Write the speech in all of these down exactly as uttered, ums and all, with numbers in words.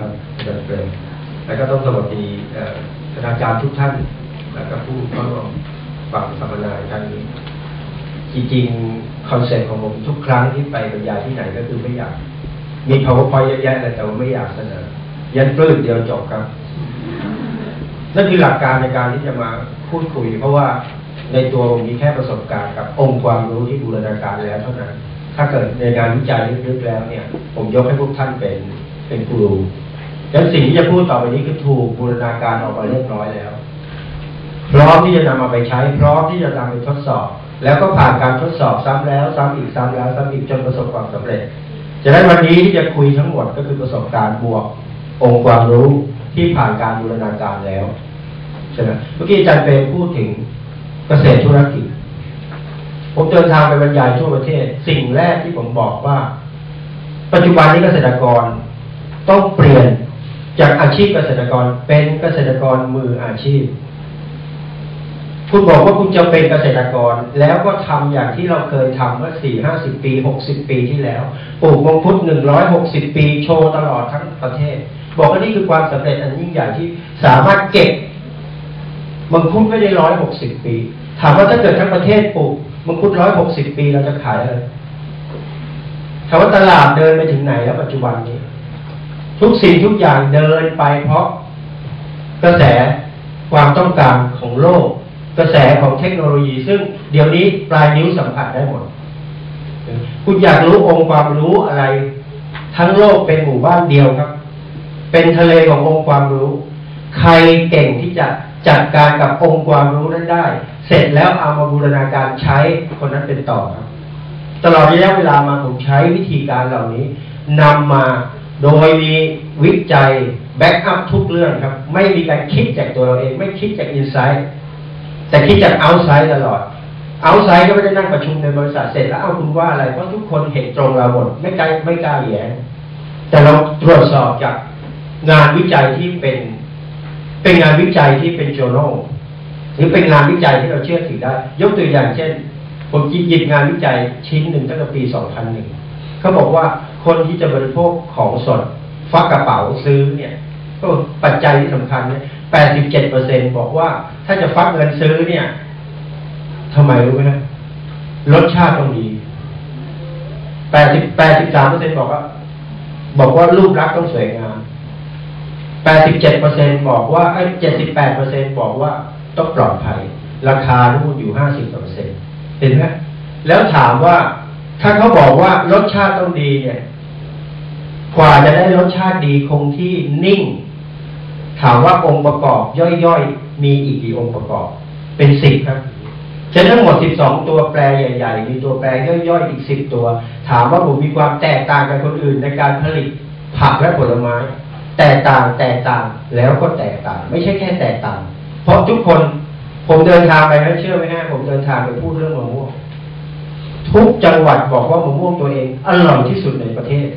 ครับอาจารย์เปรมแล้วก็ต้องสวัสดีคณาจารย์ทุกท่านแล้วก็ผู้เข้าร่วมฟังสัมมนาครั้งนี้จริงๆคอนเซ็ปต์ของผมทุกครั้งที่ไปบรรยายที่ไหนก็คือไม่อยากมี PowerPoint เยอะแยะแต่ว่าไม่อยากเสนอยันปลื้มเดียวจบครับนั่นคือหลักการในการที่จะมาพูดคุยเพราะว่าในตัวผมมีแค่ประสบการณ์กับองค์ความรู้ที่บูรณาการแล้วเท่านั้นถ้าเกิดในงานวิจัยลึกๆแล้วเนี่ยผมยกให้พวกท่านเป็นเป็นกูรูดังนั้นสิ่งที่จะพูดต่อไปนี้คือถูกบูรณาการออกมาเรียบร้อยแล้วพร้อมที่จะนำมาไปใช้พร้อมที่จะนำไปทดสอบแล้วก็ผ่านการทดสอบซ้ำแล้วซ้ำอีกซ้ำแล้วซ้ำอีกจนประสบความสำเร็จฉะนั้นวันนี้ที่จะคุยทั้งหมดก็คือประสบการณ์บวกองค์ความรู้ที่ผ่านการบูรณาการแล้วใช่ไหมเมื่อกี้อาจารย์เปรมพูดถึงเกษตรธุรกิจผมเดินทางไปบรรยายทั่วประเทศสิ่งแรกที่ผมบอกว่าปัจจุบันนี้เกษตรกรต้องเปลี่ยนจากอาชีพเกษตรกรเป็นเกษตรกรมืออาชีพคุณบอกว่าคุณจะเป็นเกษตรกรแล้วก็ทำอย่างที่เราเคยทำเมื่อสี่ห้าสิบปีหกสิบปีที่แล้วปลูกมังคุดหนึ่งร้อยหกสิบปีโชว์ตลอดทั้งประเทศบอกว่านี่คือความสำเร็จอันยิ่งใหญ่ที่สามารถเก็บมังคุดไม่ได้ร้อยหกสิบปีถามว่าถ้าเกิดทั้งประเทศปลูกมังคุดร้อยหกสิบปีเราจะขายอะไรถามว่าตลาดเดินไปถึงไหนแล้วปัจจุบันนี้ทุกสิ่งทุกอย่างเดินไปเพราะกระแสความต้องการของโลกกระแสของเทคโนโลยีซึ่งเดี๋ยวนี้ปลายนิ้วสัมผัสได้หมดคุณอยากรู้องค์ความรู้อะไรทั้งโลกเป็นหมู่บ้านเดียวครับเป็นทะเลขององค์ความรู้ใครเก่งที่จะจัดการกับองค์ความรู้นั้นได้เสร็จแล้วเอามาบูรณาการใช้คนนั้นเป็นต่อครับตลอดระยะเวลามาผมใช้วิธีการเหล่านี้นำมาโดยมีวิจัยแบ็กอัพทุกเรื่องครับไม่มีการคิดจากตัวเราเองไม่คิดจากอินไซต์แต่คิดจากเอาท์ไซด์ตลอดเอาท์ไซด์ก็ไม่ได้นั่งประชุมในบริษัทเสร็จแล้วเอาคุณว่าอะไรเพราะทุกคนเห็นตรงเราหมดไม่กล้าไม่กล้าแย้งแต่เราตรวจสอบจากงานวิจัยที่เป็นเป็นงานวิจัยที่เป็น journal หรือเป็นงานวิจัยที่เราเชื่อถือได้ยกตัวอย่างเช่นผมหยิบงานวิจัยชิ้นหนึ่งตั้งแต่ปีสองพันหนึ่งเขาบอกว่าคนที่จะบริโภคของสดฟักกระเป๋าซื้อเนี่ยก็ปัจจัยที่สำคัญเนี่ย แปดสิบเจ็ดเปอร์เซ็นต์ บอกว่าถ้าจะฟักเงินซื้อเนี่ยทำไมรู้ไหมนะรสชาติต้องดีแปดสิบ แปดสิบสามเปอร์เซ็นต์ บอกว่าบอกว่ารูปลักษณ์ต้องสวยงามแปดสิบเจ็ดเปอร์เซ็นต์ บอกว่าไอ้ เจ็ดสิบแปดเปอร์เซ็นต์ บอกว่าต้องปลอดภัยราคานู่นอยู่ ห้าสิบเปอร์เซ็นต์ เห็นไหมแล้วถามว่าถ้าเขาบอกว่ารสชาติต้องดีเนี่ยกว่าจะได้รสชาติดีคงที่นิ่งถามว่าองค์ประกอบย่อยๆมีอีกกี่องค์ประกอบเป็นสิบครับจะทั้งหมดสิบสองตัวแปรใหญ่ๆมีตัวแปรย่อยๆอีกสิบตัวถามว่าผมมีความแตกต่างกับคนอื่นในการผลิตผักและผลไม้แตกต่างแตกต่างแล้วก็แตกต่างไม่ใช่แค่แตกต่างเพราะทุกคนผมเดินทางไปนะเชื่อไหมฮะผมเดินทางไปพูดเรื่องมะม่วงทุกจังหวัดบอกว่ามะม่วงตัวเองอร่อยที่สุดในประเทศ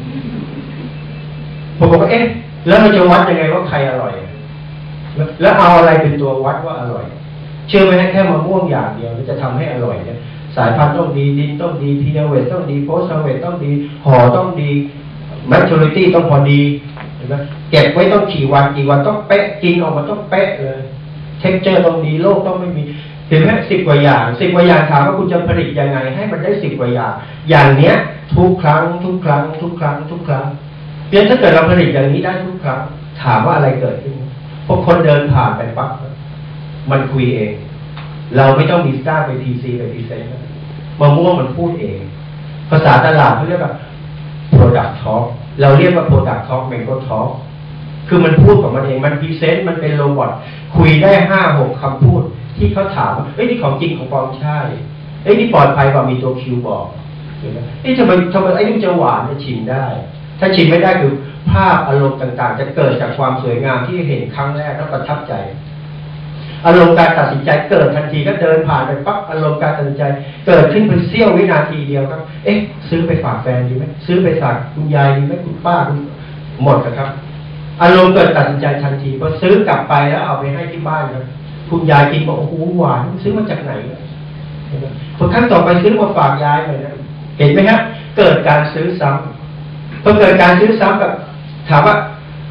ผมบอกว่าเอ๊ะแล้วเราจะวัดยังไงว่าใครอร่อยแล้วเอาอะไรเป็นตัววัดว่าอร่อยเชื่อไหมฮะแค่มะม่วงอย่างเดียวจะทำให้อร่อยเนี่ยสายพันธุ์ต้องดีดินต้องดีพีเวทต้องดีโพสต์เวทต้องดีห่อต้องดีแมชชูริตี้ต้องพอดีเห็นไหมเก็บไว้ต้องกี่วันกี่วันต้องเป๊ะกินออกมาต้องเป๊ะเลยเท็กเจอร์ต้องดีโลกต้องไม่มีเห็นไหมสิบกว่าอย่างสิบกว่าอย่างถามว่าคุณจะผลิตยังไงให้มันได้สิบกว่าอย่างอย่างเนี้ยทุกครั้งทุกครั้งทุกครั้งทุกครั้งเพียงถ้าเกิดเราผลิตอย่างนี้ได้ทุกครั้งถามว่าอะไรเกิดขึ้นพวกคนเดินผ่านไปปั๊บมันคุยเองเราไม่ต้องมีสตาร์ไปทีซีไปพรีเซนต์มะม่วงมันพูดเองภาษาตลาดเขาเรียกว่า product talk เราเรียกว่า product talk mango talk คือมันพูดของมันเองมันพรีเซนต์มันเป็นโรบอทคุยได้ห้าหกคำพูดที่เขาถามว่าเอ้ยนี่ของจริงของปลอมใช่เอ้ยนี่ปลอดภัยกว่ามีตัวคิวบอกเห็นไหมเอ้ยทำไมทำไมไอ้นี่จะหวานจะชิมได้ถ้าชิมไม่ได้คือภาพอารมณ์ต่างๆจะเกิดจากความสวยงามที่เห็นครั้งแรกแล้วประทับใจอารมณ์การตัดสินใจเกิดทันทีก็เดินผ่านไปปั๊บอารมณ์การตัดสินใจเกิดขึ้นเป็นเสี้ยววินาทีเดียวครับเอ๊ะซื้อไปฝากแฟนดีไหมซื้อไปฝากคุณยายดีไหมคุณป้าคุณหมดนะครับอารมณ์เกิดตัดสินใจทันทีพอซื้อกลับไปแล้วเอาไปให้ที่บ้านครับคุณยายกินบอกโอ้โหหวานซื้อมาจากไหนพอครั้งต่อไปซื้อมาฝากยายเลยนะเห็นไหมครับเกิดการซื้อซ้ำพอเกิดการซื้อซ้ำกับถามว่า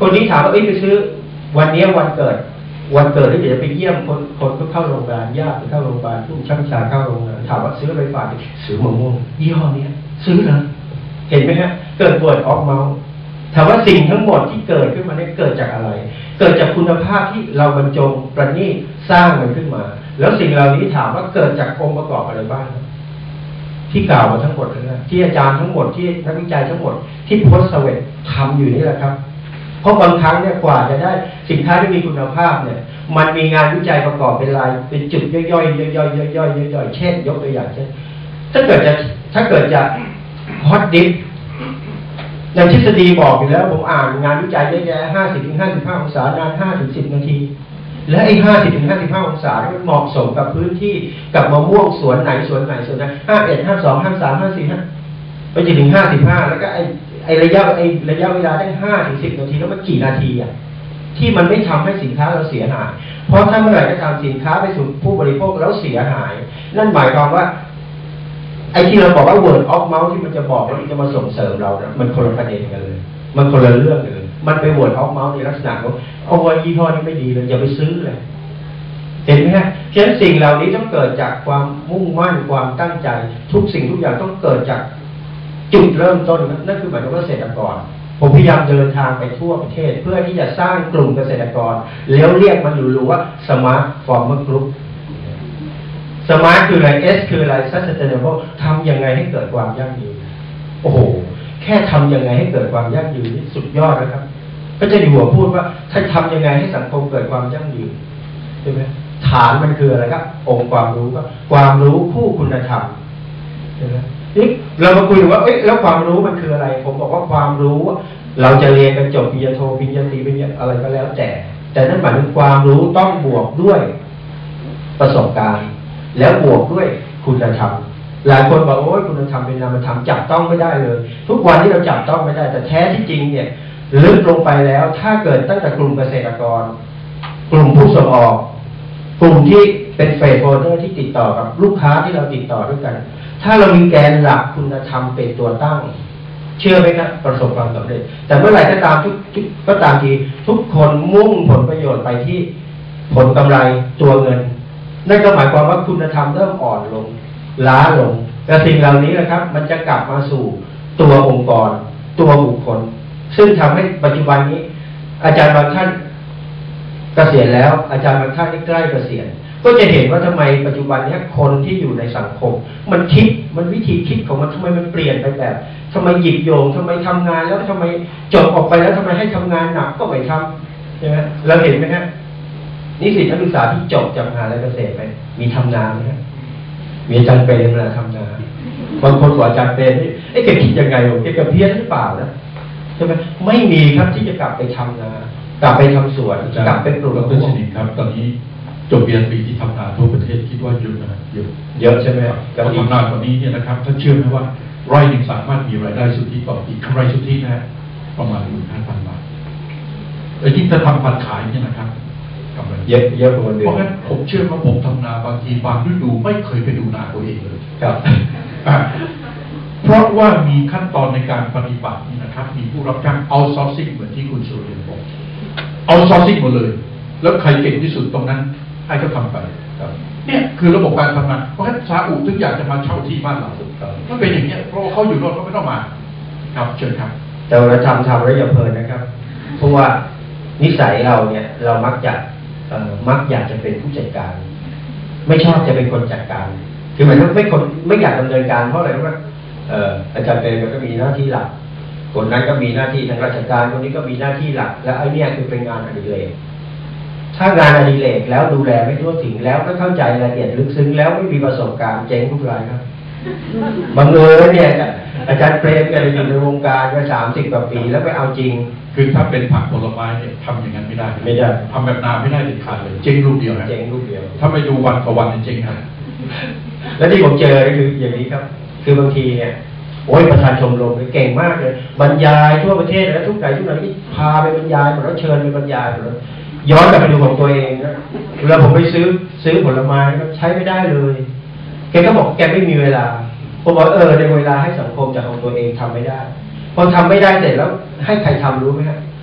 คนนี้ถามว่าเอ้ยไปซื้อวันนี้วันเกิดวันเกิดที่เดี๋ยวจะไปเยี่ยมคนคนก็เข้าโรงพยาบาลญาติเข้าโรงพยาบาลผู้ช่างชาเข้าโรงพยาบาลถามว่าซื้ออะไรฝากซื้อมะม่วงยี่ห้อนี้ซื้อเหรอเห็นไหมฮะเกิดปวดออกเมาถามว่าสิ่งทั้งหมดที่เกิดขึ้นมาเนี่ยเกิดจากอะไรเกิดจากคุณภาพที่เราบรรจงประณีตสร้างมันขึ้นมาแล้วสิ่งเหล่านี้ถามว่าเกิดจากองค์ประกอบอะไรบ้างที่กล่าวมาทั้งหมดเลยนะที่อาจารย์ทั้งหมดที่นักวิจัยทั้งหมดที่โพสต์เสวตทำอยู่นี่แหละครับเพราะบางครั้งเนี่ยกว่าจะได้สินค้าที่มีคุณภาพเนี่ยมันมีงานวิจัยประกอบเป็นรายเป็นจุดย่อยๆย่อยๆย่อยๆย่อยๆย่อยๆเช่นยกตัวอย่างเช่นถ้าเกิดจะถ้าเกิดจะฮอตดิฟในทฤษฎีบอกอยู่แล้วผมอ่านงานวิจัยเยอะแยะห้าสิบถึงห้าสิบห้าองศานานห้าถึงสิบนาทีและไอ้ห้าสิบถึงห้าสิบห้าองศามันเหมาะสมกับพื้นที่กับมะม่วงสวนไหนสวนไหนสวนไหนห้าเอ็ดห้าสองห้าสามห้าสี่ห้าไปจนถึงห้าสิบห้าแล้วก็ไอ้ไอ้ระยะไอ้ระยะเวลาได้ห้าถึงสิบนาทีแล้วมันกี่นาทีอ่ะที่มันไม่ทำให้สินค้าเราเสียหายเพราะถ้าเมื่อไหร่ก็ตามสินค้าไปสู่ผู้บริโภคแล้วเสียหายนั่นหมายความว่าไอ้ที่เราบอกว่า word of mouth ที่มันจะบอกแล้วมันจะมาส่งเสริมเรานะมันคนละประเด็นกันเลยมันคนละเรื่องเลยมันไป word of mouth ในลักษณะของเอาไว้ยี่ห้อนี้ไม่ดีเลยอย่าไปซื้อเลยเห็นไหมฮะฉะนั้นสิ่งเหล่านี้ต้องเกิดจากความมุ่งมั่นความตั้งใจทุกสิ่งทุกอย่างต้องเกิดจากจุดเริ่มต้นนั่นคือหมายถึงว่าเกษตรกรผมพยายามเดินทางไปทั่วประเทศเพื่อที่จะสร้างกลุ่มเกษตรกรแล้วเรียกมันหรูๆว่า Smart Farmer Group สมาร์ทคืออะไร S คืออะไร Sustainable ทำยังไงให้เกิดความยั่งยืนโอ้โหแค่ทำยังไงให้เกิดความยั่งยืนนี่สุดยอดแล้วครับก็จะอยู่หัวพูดว่าถ้าทำยังไงให้สังคมเกิดความยั่งยืนใช่ไหมฐานมันคืออะไรครับองค์ความรู้ก็ความรู้คู่คุณธรรมใช่ไหมนี่เรามาคุยว่าเอ๊ะแล้วความรู้มันคืออะไรผมบอกว่าความรู้เราจะเรียนกันจบปริญญาโทปริญญาตรีปริญญาอะไรก็แล้วแต่แต่นั่นหมายถึงความรู้ต้องบวกด้วยประสบการณ์แล้วบวกด้วยคุณธรรมหลายคนบอกโอ้ยคุณธรรมเป็นนามธรรมจับต้องไม่ได้เลยทุกวันที่เราจับต้องไม่ได้แต่แท้ที่จริงเนี่ยลึกลงไปแล้วถ้าเกิดตั้งแต่กลุ่มเกษตรกรกลุ่มผู้ส่งออกกลุ่มที่เป็นเฟสโฟเดอร์ที่ติดต่อกับลูกค้าที่เราติดต่อด้วยกันถ้าเรามีแกนหลักคุณธรรมเป็นตัวตั้งเชื่อไหมครับประสบความสำเร็จแต่เมื่อไหร่ก็ตามทุกก็ตามทีทุกคนมุ่งผลประโยชน์ไปที่ผลกำไรตัวเงินนั่นก็หมายความว่าคุณธรรมเริ่มอ่อนลงล้าลงแต่สิ่งเหล่านี้นะครับมันจะกลับมาสู่ตัวองค์กรตัวบุคคลซึ่งทำให้ปัจจุบันนี้อาจารย์บางท่านเกษียณแล้วอาจารย์บางท่านที่ใกล้เกษียณก็จะเห็นว่าทำไมปัจจุบันนี้คนที่อยู่ในสังคมมันคิดมันวิธีคิดของมันทำไมมันเปลี่ยนไปแบบทำไมหยิบโยงทำไมทำงานแล้วทำไมจบออกไปแล้วทำไมให้ทำงานหนักก็ไม่ทำใช่ไหมเราเห็นไหมฮะนิสิตนักศึกษาที่จบจากมหาวิทยาลัยเกษตรไหมมีทำนาไหมฮะมีอาจารย์เปรมมาทำนาบางคนบอกอาจารย์เปรมนี่ไอ้แกคิดยังไงวะแกเพี้ยนหรือเปล่านะใช่ไหมไม่มีครับที่จะกลับไปทำนากลับไปทำสวนกลับไปปลูกดร.ชนินครับตอนนี้จบปริญญาตรีที่ทำนาทั่วประเทศคิดว่าเยอะนะเยอะเยอะใช่ไหมพอทำนาตอนนี้เนี่ยนะครับถ้าเชื่อไหมว่าไร่หนึ่งสามารถมีรายได้สุทธิต่อปีกำไรสุทธินะประมาณหนึ่งพันพันบาทแต่ยิ่งถ้าทำพันขายเนี่ยนะครับกำไรเยอะเยอะกว่าเดิมเพราะงั้นผมเชื่อว่าผมทำนาบางทีบางฤดูไม่เคยไปดูนาตัวเองเลยครับเพราะว่ามีขั้นตอนในการปฏิบัตินี่นะครับมีผู้รับจ้างเอาซอร์ซิ่งเหมือนที่คุณสุริยนต์บอกเอาซอร์ซิ่งหมดเลยแล้วใครเก่งที่สุดตรงนั้นให้เขาทำไปเนี่ยคือระบบการทำงานเพราะฉะนั้นซาอุถึงอยากจะมาเช่าที่บ้านเราถ้าเป็นอย่างนี้เพราะเขาอยู่โน่นเขาไม่ต้องมาครับเชิญครับแต่เราทำทำแล้วอย่าเพลินนะครับเพราะว่านิสัยเราเนี่ยเรามักจะมักอยากจะเป็นผู้จัดการไม่ชอบจะเป็นคนจัดการคือหมายถึงไม่คนไม่อยากดำเนินการเพราะอะไรรู้ไหมอาจารย์เปรมก็มีหน้าที่หลักคนนั้นก็มีหน้าที่ทางราชการคนนี้ก็มีหน้าที่หลักแล้วไอ้นี่คือเป็นงานอดิเรกถ้างานอดิเรกแล้วดูแลไม่ทั่วถึงแล้วไม่เข้าใจรายละเอียดลึกซึ้งแล้วไม่มีประสบการณ์เจ๊งทุกรายครับบังเอิญเนี่ยอาจารย์เปรมแกอยู่ในวงการมาสามสิบกว่าปีแล้วไปเอาจริงคือถ้าเป็นผักผลไม้เนี่ยทำอย่างนั้นไม่ได้ไม่ได้ทำแบบนาไม่ได้เด็ดขาดเลยเจ๊งรูปเดียวนะเจ๊งรูปเดียวถ้าไม่ดูวันต่อวันเจ๊งครับแล้วที่ผมเจอคืออย่างนี้ครับคือบางทีเนี่ยโอ้ยประธานชมรมเก่งมากเลยบรรยายทั่วประเทศแล้วทุกไหนทุกไหนที่พาไปบรรยายหมดแล้วเชิญไปบรรยายหมดแล้วย้อนกลับไปดูของตัวเองนะเวลาผมไปซื้อซื้อผลไม้ก็ใช้ไม่ได้เลยแกก็บอกแกไม่มีเวลาผมบอกเออในเวลาให้สังคมจากของตัวเองทำไม่ได้พอทำไม่ได้เสร็จแล้วให้ใครทำรู้ไหมครับ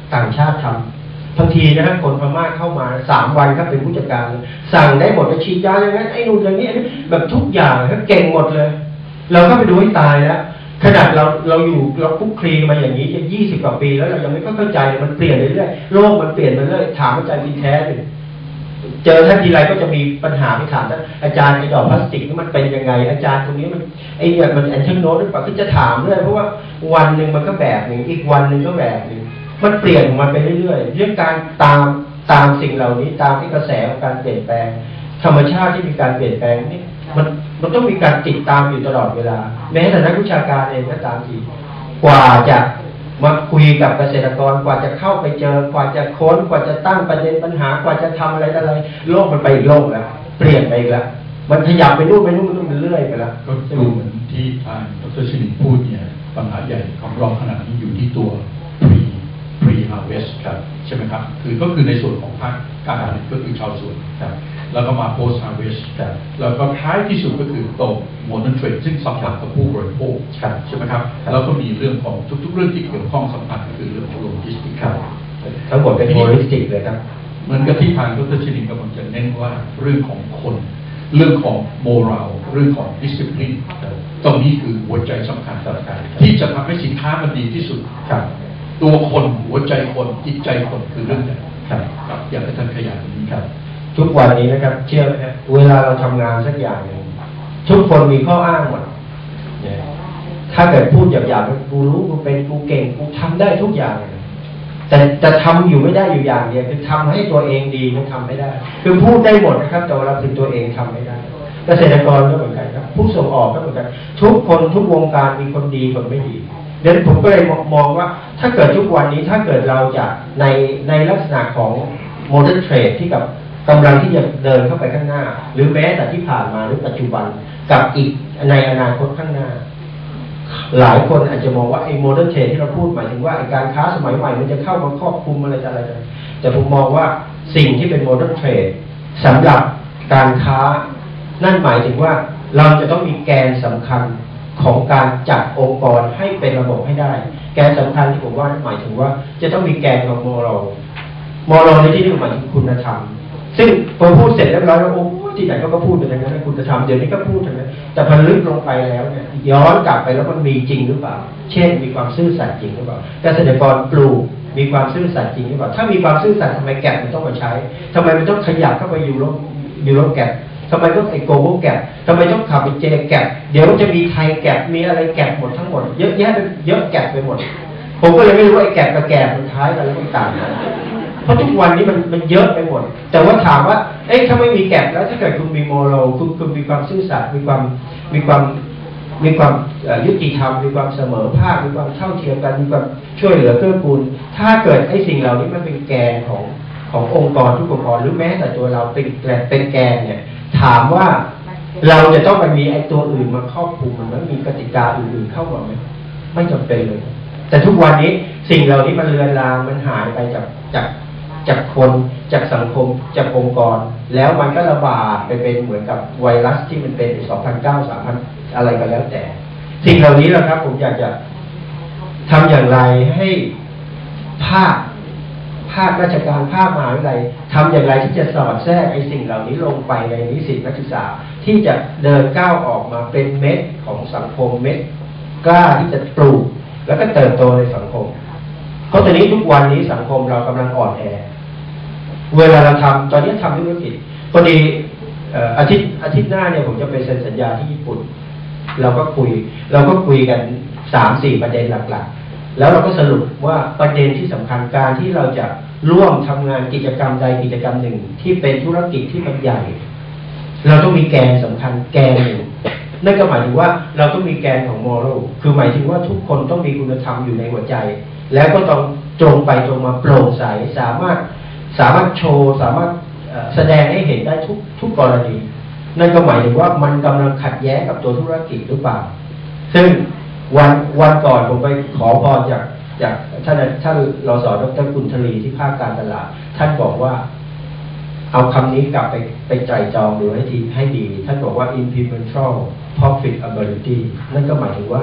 ต่างชาติทำบางทีนะครับคนพม่าเข้ามาสามวันครับเป็นผู้จัดการสั่งได้หมดจะฉีดยาอย่างนั้นไอ้นู่นอย่างนี้แบบทุกอย่างครับเก่งหมดเลยเราก็ไปดูให้ตายแล้วขนาดเราเราอยู่เราคุกคลีมาอย่างนี้จะยี่สิบกว่าปีแล้วเรายังไม่เข้าใจมันเปลี่ยนเรื่อยๆโลกมันเปลี่ยนไปเรื่อยถามอาจารย์ดีแท้เลยเจอท่านทีไรก็จะมีปัญหาไปถามท่านอาจารย์ไอ้ดอกพลาสติกนี่มันเป็นยังไงอาจารย์ตรงนี้มันไอ้เนี่ยมันแอนเทนโนหรือเปล่าก็จะถามเรื่อยเพราะว่าวันหนึ่งมันก็แบบหนึ่งอีกวันหนึ่งก็แบบหนึ่งมันเปลี่ยนของมันไปเรื่อยๆเรื่องการตามตามสิ่งเหล่านี้ตามที่กระแสของการเปลี่ยนแปลงธรรมชาติที่มีการเปลี่ยนแปลงนี่มันมันต้องมีการติดตามอยู่ตลอดเวลาแม้แต่นักวิชาการเองก็ตามทีกว่าจะมาคุยกับเกษตรกรกว่าจะเข้าไปเจอกว่าจะค้นกว่าจะตั้งประเด็นปัญหากว่าจะทำอะไรอะไรโลกมันไปอีกโลกแล้วเปลี่ยนไปอีกแล้วมันขยับไปนู่นไปนู่นไปนู่นมันเรื่อยไปแล้วก็ดูเหมือนที่ทางดร.ชนินพูดเนี่ยปัญหาใหญ่ของเราขณะนี้อยู่ที่ตัว pre pre harvest ครับใช่ไหมครับคือก็คือในส่วนของภาคการผลิตก็คือชาวสวนครับแล้วก็มา post harvest ครับแล้วก็ท้ายที่สุดก็คือตรง modern trade ซึ่งสัมพันธ์กับผู้บริโภคใช่ไหมครับแล้วก็มีเรื่องของทุกๆเรื่องที่เกี่ยวข้องสัมพันธ์ก็คือเรื่องของโลจิสติกส์ครับทั้งหมดเป็นโลจิสติกส์เลยครับเหมือนกับที่ทางดร.ชนินกำลังจะเน้นว่าเรื่องของคนเรื่องของโมรัลเรื่องของ discipline ตรงนี้คือหัวใจสำคัญที่จะทำให้สินค้ามันดีที่สุดครับตัวคนหัวใจคนจิตใจคนคือเรื่องใหญ่ครับครับอยากให้ท่านขยายนี้ครับทุกวันนี้นะครับเชื่อไหมครับเวลาเราทำงานสักอย่างหนึ่งทุกคนมีข้ออ้างหมดถ้าเกิดพูดหยาบๆกูรู้กูเป็นกูเก่งกูทำได้ทุกอย่างแต่จะทำอยู่ไม่ได้อยู่อย่างเดียวคือทำให้ตัวเองดีมันทำไม่ได้คือพูดได้หมดนะครับแต่เวลาถึงตัวเองทำไม่ได้เกษตรกรก็เหมือนกันครับผู้ส่งออกก็เหมือนกันทุกคนทุกวงการมีคนดีคนไม่ดีเดี๋ยวผมก็เลยมองว่าถ้าเกิดทุกวันนี้ถ้าเกิดเราจะในในลักษณะของ modern trade ที่กับกำลังที่จะเดินเข้าไปข้างหน้าหรือแม้แต่ที่ผ่านมาหรือปัจจุบันกับอีกในอนาคตข้างหน้าหลายคนอาจจะมองว่าไอ้โมเดิร์นเทรดที่เราพูดหมายถึงว่าไอ้การค้าสมัยใหม่มันจะเข้ามาครอบคลุมอะไรอะไรแต่ผมมองว่าสิ่งที่เป็นโมเดิร์นเทรดสำหรับการค้านั่นหมายถึงว่าเราจะต้องมีแกนสำคัญของการจัดองค์กรให้เป็นระบบให้ได้แกนสำคัญที่ผมว่าหมายถึงว่าจะต้องมีแกนของโมรัลโมรัลในที่นี้หมายถึงคุณธรรมซึ่งพอพูดเสร็จเรียบร้อยแล้วโอ้ที่ไหนก็พูดอย่างนั้นคุณธรรมเดี๋ยวนี้ก็พูดอย่างนั้นแต่พอลึกลงไปแล้วเนี่ยย้อนกลับไปแล้วมันมีจริงหรือเปล่าเช่นมีความซื่อสัตย์จริงหรือเปล่าเกษตรกรปลูกมีความซื่อสัตย์จริงหรือเปล่าถ้ามีความซื่อสัตย์ทำไมแกะมันต้องมาใช้ทำไมมันต้องขยับเข้าไปอยู่โลกอยู่โลกแกะทำไมต้องไอโกโบแกะทำไมต้องขับไปเจแกะเดี๋ยวจะมีไทยแกะมีอะไรแกะหมดทั้งหมดเยอะแยะเยอะแกะไปหมดผมก็เลยไม่รู้ว่าไอแกะกับแกะมันท้ายกันแล้วมันต่างกันเพราะทุกวันนี้มันมันเยอะไปหมดแต่ว่าถามว่าเอ๊ะถ้าไม่มีแกะแล้วถ้าเกิดคุณมีโมโรคุณคุณมีความซื่อสัตย์มีความมีความมีความยุติธรรมมีความเสมอภาคมีความเท่าเทียมกันมีความช่วยเหลือเกื้อกูลถ้าเกิดไอ้สิ่งเหล่านี้มันเป็นแกนของขององค์กรทุกองค์กรหรือแม้แต่ตัวเราเป็นแกนเป็นแกนเนี่ยถามว่าเราจะต้องไปมีไอ้ตัวอื่นมาครอบคลุมมันมีกติกาอื่นๆเข้ามาไหมไม่จำเป็นเลยแต่ทุกวันนี้สิ่งเหล่านี้มันเลือนลางมันหายไปจากจากจากคนจากสังคมจากองค์กรแล้วมันก็ระบาดไปเป็นเหมือนกับไวรัสที่มันเป็นสองพันเก้า สามพันอะไรก็แล้วแต่สิ่งเหล่านี้แหละครับผมอยากจะทำอย่างไรให้ภาคภาคราชการภาคมหาวิทยาลัยทำอย่างไรที่จะสอดแทรกไอ้สิ่งเหล่านี้ลงไปในนิสิตนักศึกษาที่จะเดินก้าวออกมาเป็นเม็ดของสังคมเม็ดกล้าที่จะปลูกแล้วก็เติบโตในสังคมเพราะตอนนี้ทุกวันนี้สังคมเรากำลังอ่อนแอเวลาเราทำตอนนี้ทำธุรกิจพอดีอาทิตย์อาทิตย์หน้าเนี่ยผมจะไปเซ็นสัญญาที่ญี่ปุ่นเราก็คุยเราก็คุยกันสามสี่ประเด็นหลักๆแล้วเราก็สรุปว่าประเด็นที่สำคัญการที่เราจะร่วมทำงานกิจกรรมใดกิจกรรมหนึ่งที่เป็นธุรกิจที่มันใหญ่เราต้องมีแกนสำคัญแกนหนึ่งนั่นก็หมายถึงว่าเราต้องมีแกนของโมรัลคือหมายถึงว่าทุกคนต้องมีคุณธรรมอยู่ในหัวใจแล้วก็ต้องตรงไปตรงมาโปร่งใสสามารถสามารถโชว์สามารถแสดงให้เห็นได้ทุกทุกกรณีนั่นก็หมายถึงว่ามันกำลังขัดแย้งกับตัวธุรกิจหรือเปล่าซึ่งวันวันก่อนผมไปขอพรจากจากท่านท่านรส.ดร.กุลธลีที่ภาคการตลาดท่านบอกว่าเอาคำนี้กลับไปไปไตร่ตรองดูให้ดีให้ดีท่านบอกว่า incremental profitability นั่นก็หมายถึงว่า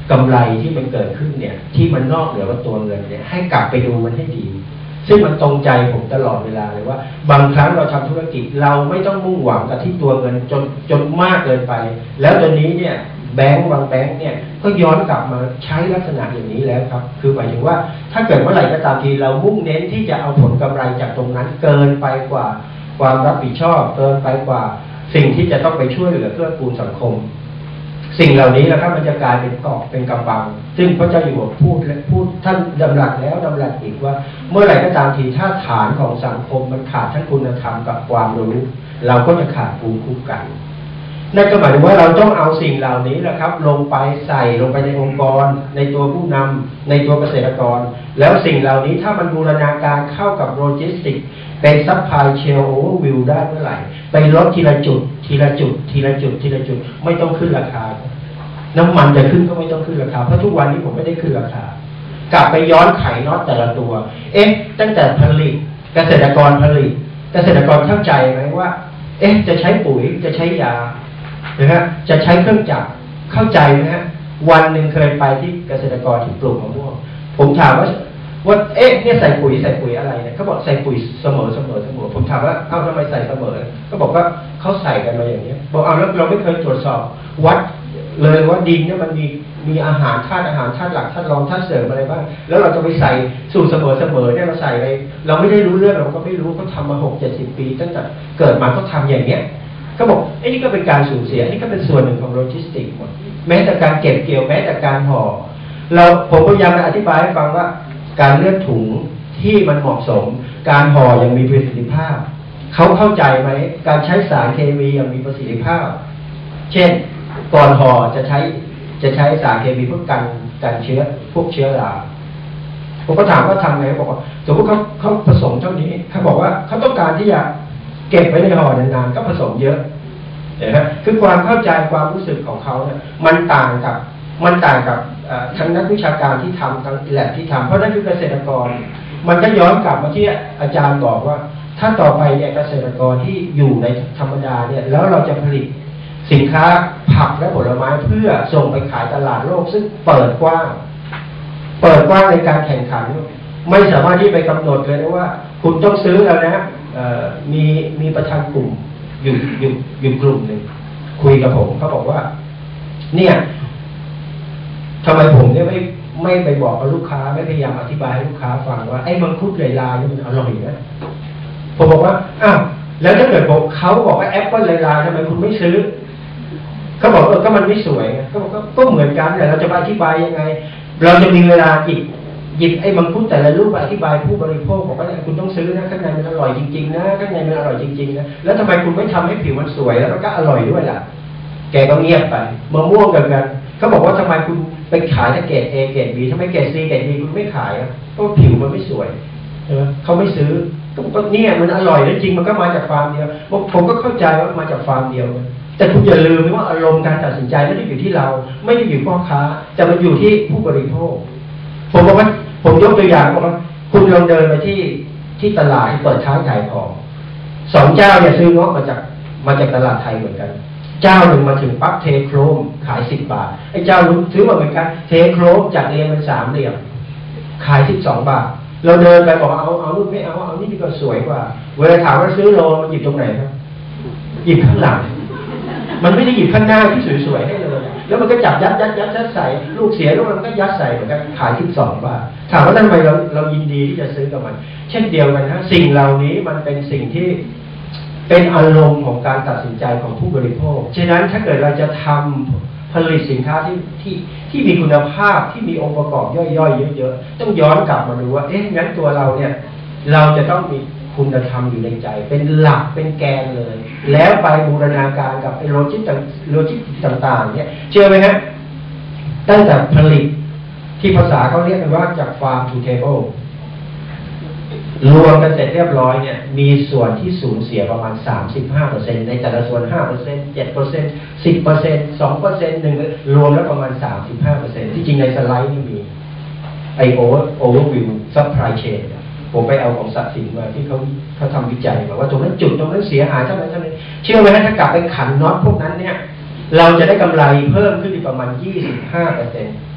กำไรที่มันเกิดขึ้นเนี่ยที่มันนอกเหนือว่าตัวเงินเนี่ยให้กลับไปดูมันให้ดีซึ่งมันตรงใจผมตลอดเวลาเลยว่าบางครั้งเราทำธุรกิจเราไม่ต้องมุ่งหวังกับที่ตัวเงินจนจนมากเกินไปแล้วตอนนี้เนี่ยแบงก์บางแบงก์เนี่ยก็ย้อนกลับมาใช้ลักษณะอย่างนี้แล้วครับคือหมายถึงว่าถ้าเกิดเมื่อไหร่ก็ตามทีเรามุ่งเน้นที่จะเอาผลกำไรจากตรงนั้นเกินไปกว่าความรับผิดชอบเกินไปกว่าสิ่งที่จะต้องไปช่วยเหลือเพื่อกูลสังคมสิ่งเหล่านี้นะครับมันจะกลายเป็นกอบเป็นกำบังซึ่งพระเจ้าอยู่หัวพูดและพูดท่านดำรัสแล้วดำรัสอีกว่าเมื่อไหร่ก็ตามทีถ้าฐานของสังคมมันขาดทั้งคุณธรรมกับความรู้เราก็จะขาดภูมิคุ้มกันนั่นก็หมายถึงว่าเราต้องเอาสิ่งเหล่านี้นะครับลงไปใส่ลงไปในองค์กรในตัวผู้นำในตัวเกษตรกรแล้วสิ่งเหล่านี้ถ้ามันบูรณาการเข้ากับโลจิสติกเป็นซัพพลายเชนโอเวอร์วิวได้เมื่อไหร่ไปลดทีละจุดทีละจุดทีละจุดทีละจุดไม่ต้องขึ้นราคาน้ำมันจะขึ้นก็ไม่ต้องขึ้นราคาเพราะทุกวันนี้ผมไม่ได้ขึ้นราคากลับไปย้อนไขน็อตแต่ละตัวเอ๊ะตั้งแต่ผลิตเกษตรกรผลิตเกษตรกรเข้าใจไหมว่าเอ๊ะจะใช้ปุ๋ยจะใช้ยานะฮะจะใช้เครื่องจักรเข้าใจไหมฮะวันหนึ่งเคยไปที่เกษตรกรที่ปลูกมะม่วงผมถามว่าว่าเอ๊ะเนี่ยใส่ปุ๋ยใส่ปุ๋ยอะไรเนี่ยเขาบอกใส่ปุ๋ยเสมอเสมอเสมอผมถามว่าเอ้าทำไมใส่เสมอเขาบอกว่าเขาใส่กันมาอย่างนี้บอกเอาแล้วเราไม่เคยตรวจสอบวัดเลยว่าดินเนี่ยมันมีมีอาหารธาตุอาหารธาตุหลักธาตุรองธาตุเสริมอะไรบ้างแล้วเราจะไปใส่สูตรเสมอเสมอเนี่ยเราใส่ไปเราไม่ได้รู้เรื่องเราก็ไม่รู้เขาทำมาหกเจ็ดสิบปีตั้งแต่เกิดมาเขาทำอย่างเนี้ยเขาบอกไอ้นี่ก็เป็นการสูญเสียนี่ก็เป็นส่วนหนึ่งของโลจิสติกหมดแม้แต่การเก็บเกี่ยวแม้แต่การห่อเราผมพยายามอธิบายให้ฟังว่าการเลือกถุงที่มันเหมาะสมการห่อยังมีประสิทธิภาพเขาเข้าใจไหมการใช้สารเคมียังมีประสิทธิภาพเช่นก่อนห่อจะใช้จะใช้สารเคมีเพื่อกันกันเชื้อพวกเชื้อราผมก็ถามว่าทำไงบอกว่าสมมติเขาเขาผสมเท่านี้เขาบอกว่าเขาต้องการที่จะเก็บไว้ในห่อนานๆก็ผสมเยอะเห็นไหมคือความเข้าใจความรู้สึกของเขาเนี่ยมันต่างกับมันต่างกับทั้งนักวิชาการที่ทำทั้งแลบที่ทำเพราะนั่นคือเกษตรกรมันก็ย้อนกลับมาที่อาจารย์บอกว่าถ้าต่อไปเนี่ยเกษตรกรที่อยู่ในธรรมดาเนี่ยแล้วเราจะผลิตสินค้าผักและผลไม้เพื่อส่งไปขายตลาดโลกซึ่งเปิดกว้างเปิดกว้างในการแข่งขันไม่สามารถที่ไปกำหนดเลยนะว่าคุณต้องซื้อแล้วนะมีมีประธานกลุ่มอยู่อยู่อยู่กลุ่มหนึ่งคุยกับผมเขาบอกว่าเนี่ยทำไมผมเนี่ยไม่ไม่ไปบอกกับลูกค้าไม่พยายามอธิบายให้ลูกค้าฟังว่าไอ้มังคุดลายลายนี่มันอร่อยนะผมบอกว่าอ้าวแล้วถ้าเกิดผมเขาบอกว่าแอปเปิ้ลลายลายทำไมคุณไม่ซื้อเขาบอกเออก็มันไม่สวยเขาบอกก็เหมือนกันแต่เราจะอธิบายยังไงเราจะมีเวลาหยิบหยิบไอ้มังคุดแต่ละรูปอธิบายผู้บริโภคบอกว่าคุณต้องซื้อนะข้างในมันอร่อยจริงๆนะข้างในมันอร่อยจริงๆนะแล้วทำไมคุณไม่ทำให้ผิวมันสวยแล้วก็อร่อยด้วยล่ะแกก็เงียบไปมะม่วงกันกันเขาบอกว่าทำไมคุณไปขายแต่เกรด A เกรด B ทำไมเกรด C เกรด D คุณไม่ขายอ่ะเพราะผิวมันไม่สวยใช่ไหมเขาไม่ซื้อก็เนี่ยมันอร่อยแล้วจริงมันก็มาจากฟาร์มเดียวผมก็เข้าใจว่ามาจากฟาร์มเดียวแต่คุณอย่าลืมว่าอารมณ์การตัดสินใจไม่ได้อยู่ที่เราไม่ได้อยู่พ่อค้าแต่มันอยู่ที่ผู้บริโภคผมบอกว่าผมยกตัวอย่างบอกว่าคุณลองเดินไปที่ที่ตลาดเปิดท้ายขายของสองเจ้าเนี่ยซื้อเงาะมาจากมาจากตลาดไทยเหมือนกันเจ้าหนึ่งมาถึงปั๊บเทโครมขายสิบบาทไอ้เจ้านู้นซื้อมาเหมือนกันเทโครมจากเรียงเป็นสามเหลี่ยมขายสิบสองบาทเราเดินไปบอกเอาเอาลูกไม่เอาเอานี่ดีกว่าสวยกว่าเวลาถามว่าซื้อโลมันหยิบตรงไหนครับหยิบข้างหลังมันไม่ได้หยิบข้างหน้าที่สวยๆให้เลยแล้วมันก็จับยัดยัดยัดยัดใส่ลูกเสียแล้วมันก็ยัดใส่เหมือนกันขายสิบสองบาทถามว่าทำไมเราเรายินดีที่จะซื้อกับมันเช่นเดียวกันนะสิ่งเหล่านี้มันเป็นสิ่งที่เป็นอารมณ์ของการตัดสินใจของผู้บริโภคฉะนั้นถ้าเกิดเราจะทำผลิตสินค้าที่ที่ที่มีคุณภาพที่มีองค์ประกอบย่อยๆเยอะๆต้องย้อนกลับมาดูว่าเอ๊ะงั้นตัวเราเนี่ยเราจะต้องมีคุณธรรมอยู่ในใจเป็นหลักเป็นแกนเลยแล้วไปบูรณาการกับไอ้โลจิสติกโลจิสติกต่างๆเนี่ยเชื่อไหมฮะตั้งแต่ผลิตที่ภาษาเขาเรียกกันว่าจากฟาร์มทูเทเบิลรวมกันเสร็จเรียบร้อยเนี่ยมีส่วนที่สูญเสียประมาณ สามสิบห้าเปอร์เซ็นต์ ในแต่ละส่วน ห้าเปอร์เซ็นต์ เจ็ดเปอร์เซ็นต์ สิบเปอร์เซ็นต์ สองเปอร์เซ็นต์ หนึ่งรวมแล้วประมาณ สามสิบห้าเปอร์เซ็นต์ ที่จริงในสไลด์นี่มีไอโอโอเวอร์วิวซัพพลายเชนผมไปเอาของศักดิ์สิทธิ์มาที่เขาเขาทำวิจัยมาว่าตรงนั้นจุดตรงนั้นเสียหายเท่านั้นเท่านี้เชื่อไหมถ้ากลับไปขันน็อตพวกนั้นเนี่ยเราจะได้กำไรเพิ่มขึ้นอีกประมาณ ยี่สิบห้าเปอร์เซ็นต์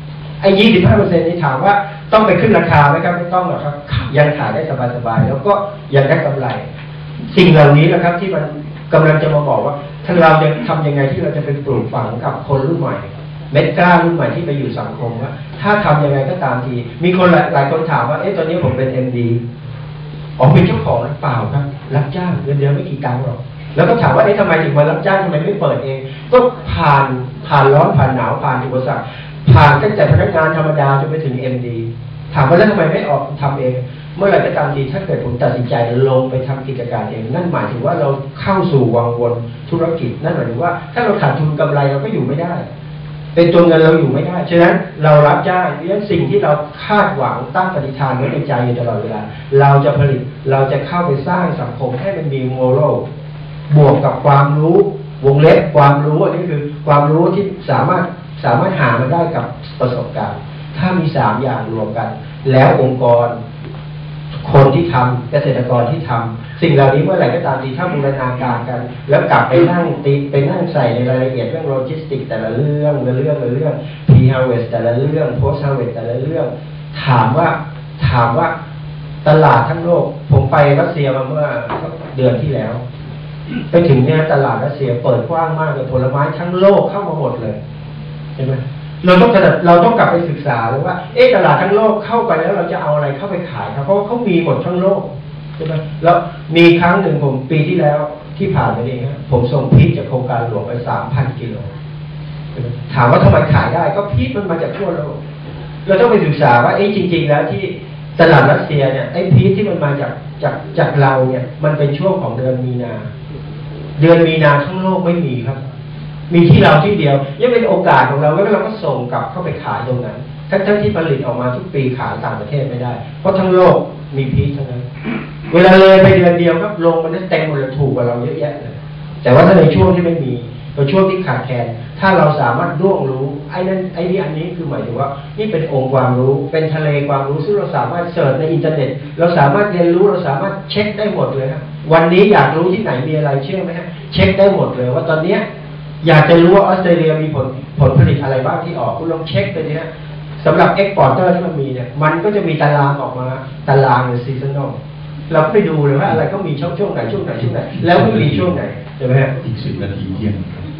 อ้ยี่สิบห้าเปอร์เซ็นต์นี้ถามว่าต้องไปขึ้นราคาไหมครับไม่ต้องหรอกครับยังขายได้สบายๆแล้วก็ยังได้กำไรสิ่งเหล่านี้นะครับที่มันกำลังจะมาบอกว่าถ้าเราจะทำยังไงที่เราจะเป็นปลูกฝังกับคนรุ่นใหม่เม็ดกล้ารุ่นใหม่ที่ไปอยู่สังคมว่าถ้าทำยังไงก็ตามทีมีคนหลายหลายคนถามว่าเอ๊ะตอนนี้ผมเป็น เอ็ม ดี อ๋อเป็นเจ้าของหรือเปล่าครับรับจ้างเงินเดือนไม่กี่ตังค์หรอกแล้วก็ถามว่าเอ๊ะทำไมถึงมารับจ้างทำไมไม่เปิดเองก็ผ่านผ่านร้อนผ่านหนาวผ่านอุปสรรคผ่านตั้งแต่พนักงานธรรมดาจนไปถึง เอ็ม ดี ถามว่าแล้วทำไมไม่ออกทำเองเมื่อไหร่ก็ตามทีถ้าเกิดผมตัดสินใจลงไปทำกิจการเองนั่นหมายถึงว่าเราเข้าสู่วังวนธุรกิจนั่นหมายถึงว่าถ้าเราขาดทุนกำไรเราก็อยู่ไม่ได้เป็นตัวเงินเราอยู่ไม่ได้ฉะนั้นเรารับจ้างเรื่องสิ่งที่เราคาดหวังตั้งปณิธานไว้ในใจอยู่ตลอดเวลาเราจะผลิตเราจะเข้าไปสร้างสังคมให้มันมีโมรัลบวกกับความรู้วงเล็บความรู้อันนี้คือความรู้ที่สามารถสามารถหามาได้กับประสบการณ์ถ้ามีสามอย่างรวมกันแล้วองค์กรคนที่ทำเกษตรกรที่ทำสิ่งเหล่านี้เมื่อไหร่ก็ตามทีถ้าบูรณาการกันแล้วกลับไปนั่งตีไปนั่งใส่ในรายละเอียดเรื่องโลจิสติกแต่ละเรื่องเรื่องเรื่องเรื่อง pre-harvest แต่ละเรื่อง post-harvest แต่ละเรื่องถามว่าถามว่าตลาดทั้งโลกผมไปรัสเซียมาเมื่อเดือนที่แล้วไปถึงเนี่ยตลาดรัสเซียเปิดกว้างมากเลยผลไม้ทั้งโลกเข้ามาหมดเลยเห็นไหมเราต้องกระเราต้องกลับไปศึกษาเลยว่าเอ๊ะตลาดทั้งโลกเข้าไปแล้วเราจะเอาอะไรเข้าไปขายครับเพราะเขามีหมดทั้งโลกใช่ไหมแล้วมีครั้งหนึ่งผมปีที่แล้วที่ผ่านมาเองครับผมส่งพีชจากโครงการหลวงไปสามพันกิโลถามว่าทำไมขายได้ก็พีชมันมาจากทั่วโลกเราต้องไปศึกษาว่าเอ๊ะจริงๆแล้วที่ตลาดรัสเซียเนี่ยไอ้พีชที่มันมาจากจากจากเราเนี่ยมันเป็นช่วงของเดือนมีนาเดือนมีนาทั้งโลกไม่มีครับมีที่เราที่เดียวยังเป็นโอกาสของเราแล้วเราก็ส่งกลับเข้าไปขายตรงนั้นทั้งๆที่ผลิตออกมาทุกปีขายต่างประเทศไม่ได้เพราะทั้งโลกมีพีชทั้งนั้นเวลาเลยไปเดือนเดียวครับลงมันได้เต็มหมดเลยถูกกว่าเราเยอะแยะเลยแต่ว่าถ้าในช่วงที่ไม่มีในช่วงที่ขาดแคลนถ้าเราสามารถร่วงรู้ไอ้นั่นไอ้นี่อันนี้คือหมายถึงว่านี่เป็นองค์ความรู้เป็นทะเลความรู้ซึ่งเราสามารถเสิร์ชในอินเทอร์เน็ตเราสามารถเรียนรู้เราสามารถเช็คได้หมดเลยครับวันนี้อยากรู้ที่ไหนมีอะไรเชื่อไหมฮะเช็คได้หมดเลยว่าตอนเนี้ยอยากจะรู้ว่าออสเตรเลียมีผลผลผลิตอะไรบ้างที่ออกคุณลองเช็คไปดิฮะสำหรับเอ็กพอร์เตอร์ที่มันมีเนี่ยมันก็จะมีตารางออกมาตารางหรือซีซันนอลเราไปดูเลยว่าอะไรก็มีช่วงช่วงไหนช่วงไหนช่วงไหนแล้วไม่มีช่วงไหนใช่ไหมฮะอีกสิบนาทีเที่ยง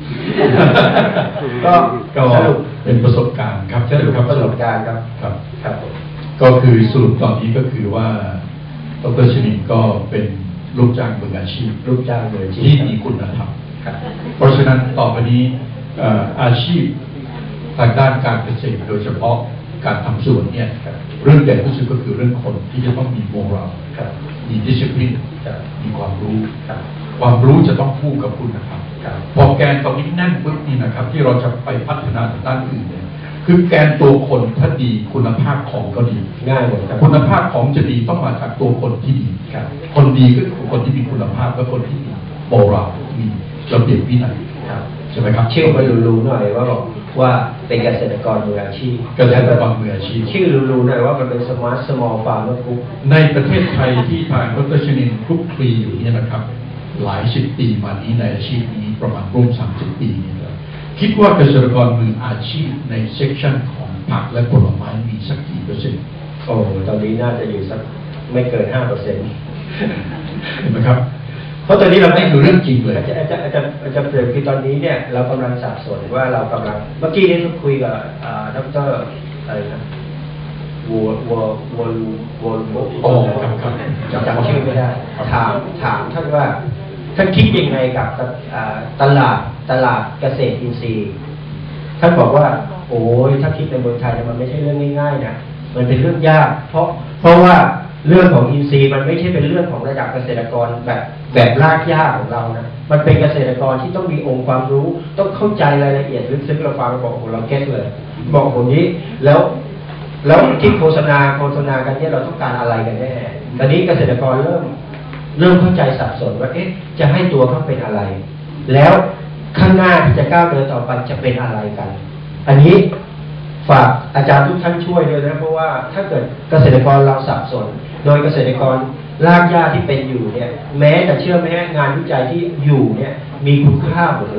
ก็ก็เป็นประสบการณ์ครับใช่ครับประสบการณ์ครับครับครับก็คือสรุปตอนนี้ก็คือว่าดร.ชนินก็เป็นลูกจ้างมืออาชีพลูกจ้างมืออาชีพที่มีคุณธรรมเพราะฉะนั้นต่อไปนี้อาชีพทางด้านการเกษตรโดยเฉพาะการทำสวนเนี่ยเรื่องใหญ่ที่สุดก็คือเรื่องคนที่จะต้องมีโมรัลมีดิสซิปลินมีความรู้ความรู้จะต้องคู่กับคุณธรรมพอแกนตรงนี้แน่นปุ๊บนี่นะครับที่เราจะไปพัฒนาด้านอื่นเนี่ยคือแกนตัวคนถ้าดีคุณภาพของก็ดีง่ายหมดคุณภาพของจะดีต้องมาจากตัวคนที่ดีคนดีก็คือคนที่มีคุณภาพและคนที่มีโมรัลมีระเบียบวินัยใช่ไหมครับชื่อไปรู้ๆหน่อยว่าบอกว่าเป็นเกษตรกรมืออาชีพเกษตรกรมืออาชีพชื่อรู้ๆหน่อยว่ามันเป็นสมาร์ทสมอลฟาร์มกรุ๊ปในประเทศไทยที่ทางดร.ชนินคลุกคลีอยู่เนี่ยนะครับหลายสิบปีมานี้ในอาชีพนี้ประมาณร่วมสามสิบปีนี่แหละคิดว่าเกษตรกรมืออาชีพในเซกชันของผักและผลไม้มีสักกี่เปอร์เซ็นต์โอ้ตอนนี้น่าจะอยู่สักไม่เกินห้าเปอร์เซ็นต์เห็นไหมครับเพราะตอนนี้เราไม่ดูเรื่องจริงเลยอาจจะอาจจะอาจจะอาจจะเปลี่ยนคือตอนนี้เนี่ยเรากำลังสับสนว่าเรากำลังเมื่อกี้นี้คุยกับดร.อะไรนะวัววัววัววัววัวโอ้ครับครับจำชื่อไม่ได้ถามถามท่านว่าท่านคิดยังไงกับตลาดตลาดเกษตรอินทรีย์ท่านบอกว่าโอ้ยถ้าคิดในเมืองไทยมันไม่ใช่เรื่องง่ายๆนะมันเป็นเรื่องยากเพราะเพราะว่าเรื่องของอินทรีย์มันไม่ใช่เป็นเรื่องของระดับเกษตรกรแบบแบบรากหญ้าของเรานะมันเป็นเกษตรกรที่ต้องมีองค์ความรู้ต้องเข้าใจรายละเอียดลึกซึ้งเราฟังบอกโอ้เราเก็ตเลยบอกคนนี้แล้วแล้วที่โฆษณาโฆษณากันเนี่ยเราต้องการอะไรกันแน่ตอนนี้เกษตรกรเริ่มเริ่มเข้าใจสับสนว่าเอ๊ะจะให้ตัวเขาเป็นอะไรแล้วข้างหน้าที่จะก้าวเดินต่อไปจะเป็นอะไรกันอันนี้ฝากอาจารย์ทุกท่านช่วยด้วยนะเพราะว่าถ้าเกิดเกษตรกรเราสับสนโดยเกษตรกรรากหญ้าที่เป็นอยู่เนี่ยแม้แต่เชื่อไหมฮะงานวิจัยที่อยู่เนี่ยมีคุณค่าหมดเลย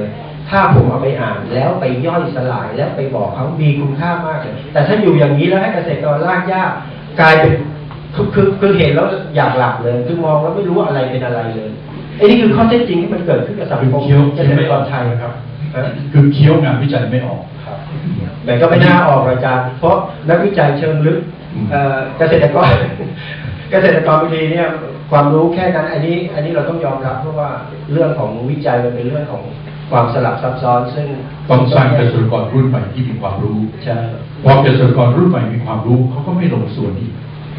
ถ้าผมเอาไปอ่านแล้วไปย่อยสลายแล้วไปบอกเขามีคุณค่ามากเลยแต่ถ้าอยู่อย่างนี้แล้วให้เกษตรกรลากหญ้ากลายเป็นคือคือคือเห็นแล้วอยากหลับเลยคือมองแล้วไม่รู้อะไรเป็นอะไรเลยไอ้นี่คือข้อเท็จจริงที่มันเกิดขึ้นกับสังคมเกษตรกรไทยครับคือเคี้ยวงานวิจัยไม่ออกแต่ก็ไม่น่าออกอาจารย์เพราะนักวิจัยเชิงลึกเกษตรกรเกษตรกรบางทีเนี่ยความรู้แค่นั้นอันนี้อันนี้เราต้องยอมรับเพราะว่าเรื่องของวิจัยมันเป็นเรื่องของความสลับซับซ้อนซึ่งต้องสร้างเกษตรกรรุ่นใหม่ที่มีความรู้ใช่พอเกษตรกรรุ่นใหม่มีความรู้เขาก็ไม่ลงส่วนนี้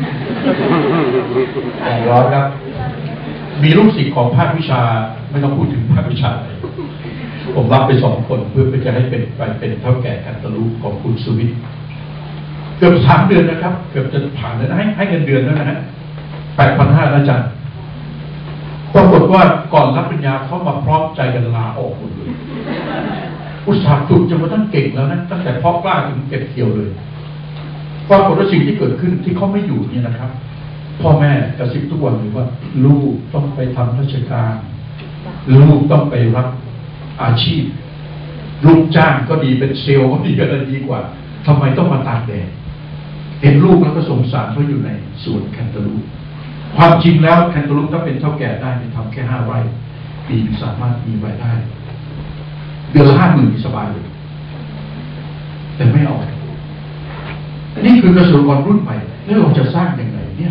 แต่ร้อนครับมีลูกศิษย์ของภาควิชาไม่ต้องพูดถึงภาควิชาเลยผมรับไปสองคนเพื่อจะให้เป็นไปเป็นเท่าแก่กันตะลุของคุณสุวิทย์เกือบสามเดือนนะครับเกือบจะผ่านแล้วให้ให้เงินเดือนแล้วนะฮะแปดพันห้าอาจารย์ปรากฏว่าก่อนรับปริญญาเขามาพร้อมใจกันลาออกหมดเลยอุตสาหฝึกจนมาตั้งเก่งแล้วนะตั้งแต่เพาะกล้าถึงเก็บเกี่ยวเลยปรากฏว่าสิ่งที่เกิดขึ้นที่เขาไม่อยู่เนี่ยนะครับพ่อแม่กระซิบทุกวันเลยว่าลูกต้องไปทำราชการลูกต้องไปรับอาชีพลูกจ้างก็ดีเป็นเซลล์ก็ดีก็ดีกว่าทำไมต้องมาตากแดดเห็นลูกแล้วก็สงสารเขาอยู่ในสวนแคนตาลูปความจริงแล้วแคนตาลูปถ้าเป็นเท่าแก่ได้ทำแค่ห้าไร่ปีสามารถมีรายได้เดือนละห้าหมื่นสบายเลยแต่ไม่ออกนี่คือเกษตรกรรุ่นใหม่แล้วเราจะสร้างยังไงเนี่ย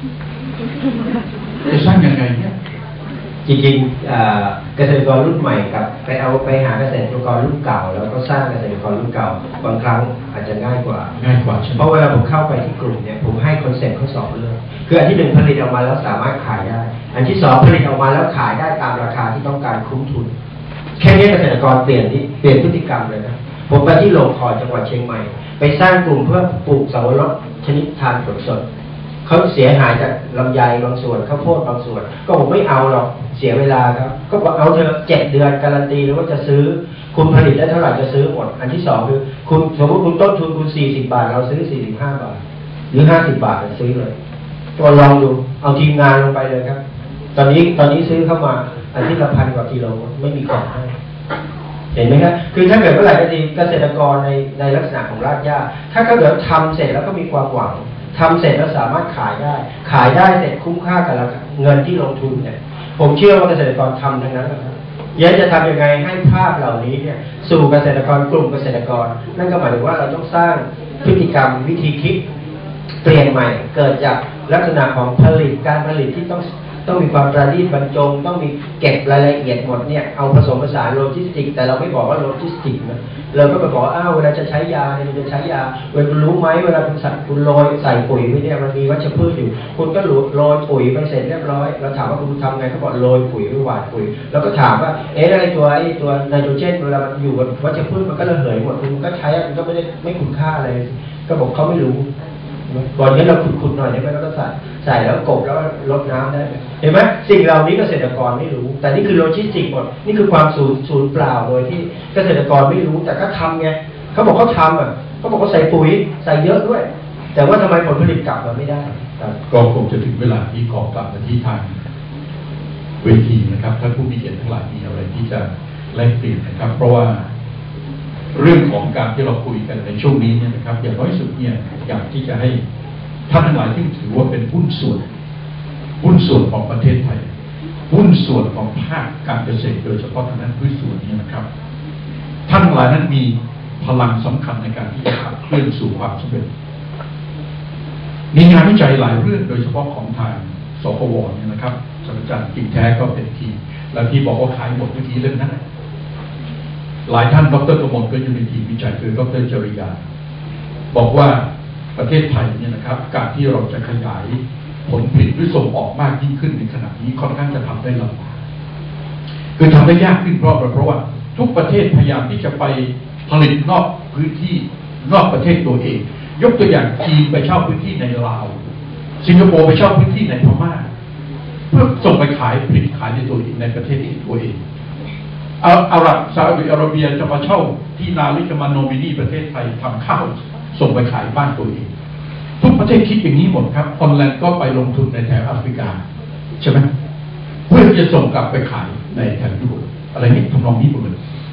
จะสร้างยังไงเนี่ยจริงๆเกษตรกรรุ่นใหม่กับไปเอาไปหาเกษตรกรรุ่นเก่าแล้วก็สร้างเกษตรกรรุ่นเก่าบางครั้งอาจจะง่ายกว่าง่ายกว่าเพราะเวลาผมเข้าไปที่กลุ่มเนี่ยผมให้คอนเซ็ปต์เขาสองเรื่องคืออันที่หนึ่งผลิตออกมาแล้วสามารถขายได้อันที่สองผลิตออกมาแล้วขายได้ตามราคาที่ต้องการคุ้มทุนแค่นี้เกษตรกรเปลี่ยนที่เปลี่ยนพฤติกรรมเลยนะผมไปที่โรงคอจังหวัดเชียงใหม่ไปสร้างกลุ่มเพื่อปลูกสับปะรดชนิดทานผลสดเขาเสียหายจากลำไยบางส่วนข้าวโพดบางส่วนก็ผมไม่เอาหรอกเสียเวลาครับก็บอกเอาเธอเจ็ดเดือนการันตีหรือว่าจะซื้อคุณผลิตได้เท่าไหร่จะซื้อหมดอันที่สองคือคุณสมมติคุณต้นทุนคุณสี่สิบบาทเราซื้อสี่สิบห้าบาทหรือห้าสิบบาทเราซื้อเลยก็ลองดูเอาทีมงานลงไปเลยครับตอนนี้ตอนนี้ซื้อเข้ามาอันที่ละพันกว่ากิโลไม่มีของให้เห็นไหมครับคือถ้าเกิดเมื่อไหร่ก็ดีเกษตรกรในในลักษณะของรากหญ้าถ้าเขาเกิดทำเสร็จแล้วก็มีความหวังทำเสร็จแล้วสามารถขายได้ขายได้เสร็จคุ้มค่ากับเงินที่ลงทุนเนี่ยผมเชื่อว่าเกษตรกรทำทั้งนั้นนะครับยันจะทำยังไงให้ภาพเหล่านี้เนี่ยสู่เกษตรกรกลุ่มเกษตรกรนั่นก็หมายถึงว่าเราต้องสร้างพฤติกรรมวิธีคิดเปลี่ยนใหม่เกิดจากลักษณะของผลิตการผลิตที่ต้องต้องมีความประณีตบรรจงต้องมีเก็บรายละเอียดหมดเนี่ยเอาผสมผสานโลจิสติกแต่เราไม่บอกว่าโลจิสติกนะเราก็ไปบอกอ้าวเวลาจะใช้ยาเนี่ยมันจะใช้ยาเวลาคุณรู้ไหมเวลาคุณสัตว์คุณโรยใส่ปุ๋ยไว้เนี่ยมันมีวัชพืชอยู่คุณก็โรยปุ๋ยไปเสร็จเรียบร้อยเราถามว่าคุณทำไงเขาบอกโรยปุ๋ยไปหว่านปุ๋ยแล้วก็ถามว่าเอ๊ะอะไรตัวไอ้ตัวไนโตรเจนเวลามันอยู่กับวัชพืชมันก็ระเหยหมดคุณก็ใช้มันก็ไม่ได้ไม่คุณค่าอะไรก็บอกเขาไม่รู้ก่อนนี้เราขุดๆหน่อยได้ไหมแล้วก็ใส่ใส่แล้วกบแล้วลดน้ำได้เห็นไหมสิ่งเหล่านี้เกษตรกรไม่รู้แต่นี่คือโลจิสติกหมดนี่คือความสูญสูญเปล่าโดยที่เกษตรกรไม่รู้แต่ก็ทำไงเขาบอกเขาทำอ่ะเขาบอกเขาใส่ปุ๋ยใส่เยอะด้วยแต่ว่าทำไมผลผลิตกลับมาไม่ได้ก็คงจะถึงเวลาที่ขอกลับมาที่ทางเวทีนะครับท่านผู้มีเกียรติทั้งหลายมีอะไรที่จะแลกเปลี่ยนนะครับเพราะว่าเรื่องของการที่เราคุยกันในช่วงนี้เนี่ยนะครับอย่างน้อยสุดเนี่ยอยากที่จะให้ท่านทั้งหลายที่ถือว่าเป็นหุ้นส่วนหุ้นส่วนของประเทศไทยหุ้นส่วนของภาคการเกษตรโดยเฉพาะทางด้านพืชสวนนี้นะครับท่านทั้งหลายนั้นมีพลังสำคัญในการที่จะขับเคลื่อนสู่ความสำเร็จมีงานวิจัยหลายเรื่องโดยเฉพาะของทางสปวเนี่ยนะครับศาสตราจารย์จริงแท้ก็เป็นทีและที่บอกว่าขายหมดเมื่อกี้เรื่องนั้นหลายท่านดร.กมลก็อยู่ในทีมวิจัยคือดร.จริยาบอกว่าประเทศไทยเนี่ยนะครับการที่เราจะขยายผลผลิตหรือส่งออกมากยิ่งขึ้นในขณะนี้ค่อนข้างจะทำได้ลำบากคือทำได้ยากขึ้นเพราะเพราะว่าทุกประเทศพยายามที่จะไปผลิตนอกพื้นที่นอกประเทศตัวเองยกตัวอย่างจีนไปเช่าพื้นที่ในลาวสิงคโปร์ไปเช่าพื้นที่ในพม่าเพื่อส่งไปขายผลิตขายในตัวเองในประเทศตัวเองเอาอาหรับซาอุดิอาระเบียจะมาเช่าที่นาหรือจะมาโนมินีประเทศไทยทำข้าวส่งไปขายบ้านตัวเองทุกประเทศคิดอย่างนี้หมดครับฮอลแลนด์ก็ไปลงทุนในแถบแอฟริกาใช่ไหมเพื่อจะส่งกลับไปขายในแถบยุโรปอะไรนี้ทำนองนี้หมดเลย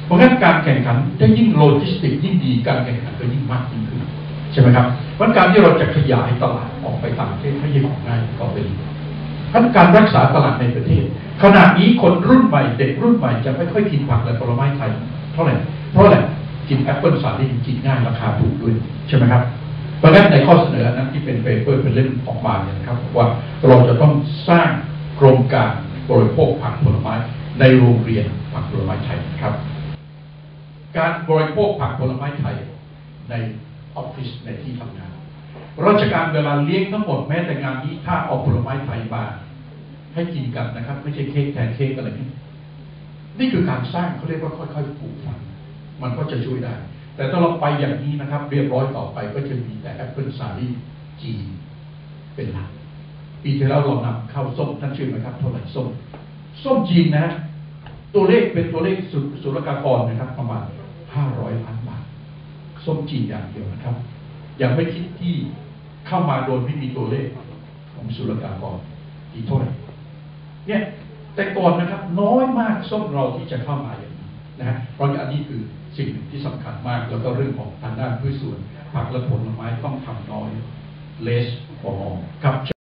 เพราะงั้นการแข่งขันถ้ายิ่งโลจิสติกยิ่งดีการแข่งขันก็ยิ่งมากยิ่งขึ้นใช่ไหมครับเพราะการที่เราจะขยายตลาดออกไปต่างประเทศให้ยิ่งออกง่ายก็เป็นทั้งการรักษาตลาดในประเทศขณะนี้คนรุ่นใหม่เด็กรุ่นใหม่จะไม่ค่อยกินผักและผลไม้ไทยเท่าไหร่เพราะอะไรกินแอปเปิลสาลี่กินง่ายราคาถูกด้วยใช่ไหมครับเพราะงั้นในข้อเสนอนั้นที่เป็นเปเปอร์เป็นเล่มออกมาเนี่ยนะครับว่าเราจะต้องสร้างโครงการบริโภคผักผลไม้ในโรงเรียนผักผลไม้ไทยครับการบริโภคผักผลไม้ไทยในออฟฟิศในที่ทำงานราชการเวลาเลี้ยงทั้งหมดแม้แต่งานนี้ถ้าเอาผลไม้ไทยมาให้กินกันนะครับไม่ใช่เค้กแทนเค้กอะไรนี่นี่คือการสร้างเขาเรียกว่าค่อยๆปลูกฝังมันก็จะช่วยได้แต่ถ้าเราไปอย่างนี้นะครับเรียบร้อยต่อไปก็จะมีแต่แอปเปิลซาลี่จีนเป็นหลักปีที่แล้วเรานำเข้าส้มท่านชื่อไหมครับเท่าไหร่ส้มส้มจีนนะตัวเลขเป็นตัวเลขสุศุลกากรนะครับประมาณห้าร้อยล้านบาทส้มจีนอย่างเดียวนะครับยังไม่คิดที่เข้ามาโดยไม่มีตัวเลขของศุลกากรที่เท่าไหร่เนี่ยแต่ก่อนนะครับน้อยมากส้มเราที่จะเข้ามาอย่างนี้นะฮะเพราะอันนี้คือสิ่งที่สำคัญมากแล้วก็เรื่องของทางด้านพืชสวนผักและผลไม้ต้องทำน้อย less for more ครับ